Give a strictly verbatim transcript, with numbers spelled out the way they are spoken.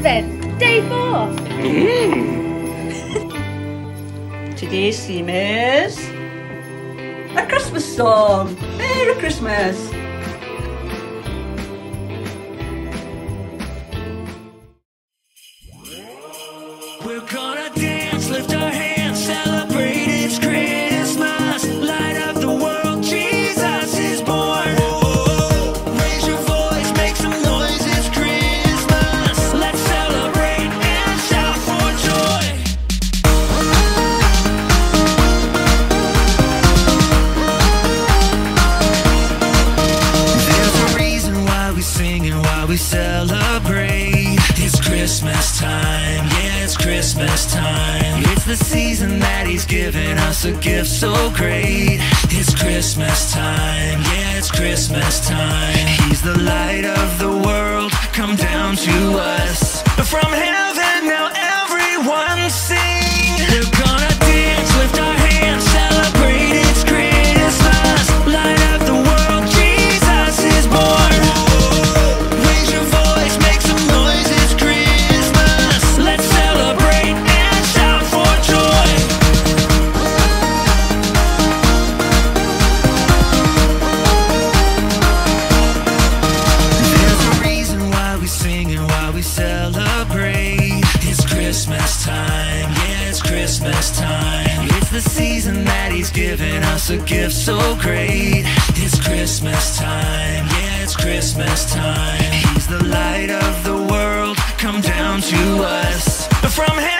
event, day four. Mm. Today's theme is a Christmas song. Merry Christmas. We're gonna dance, lift our hands, celebrate it's Christmas. Light up the world, Jesus is born. Raise your voice, make some noise, it's Christmas. Let's celebrate and shout for joy. There's a reason why we sing and why we celebrate. It's Christmas time, yeah, it's Christmas time. It's the season that He's given us a gift so great. It's Christmas time, yeah, it's Christmas time. He's the light of the world, come down to us. From heaven now everyone sing. We're gonna dance, lift our hands, celebrate it's Christmas. Light up the world, Jesus is born. Raise your voice, make some noise, it's Christmas. Let's celebrate and shout for joy. There's a reason why we sing and why we celebrate. It's Christmas time, yeah, it's Christmas time. It's the season that He's given us a gift so great. It's Christmas time, yeah, it's Christmas time. He's the light of the world, come down to us. From heaven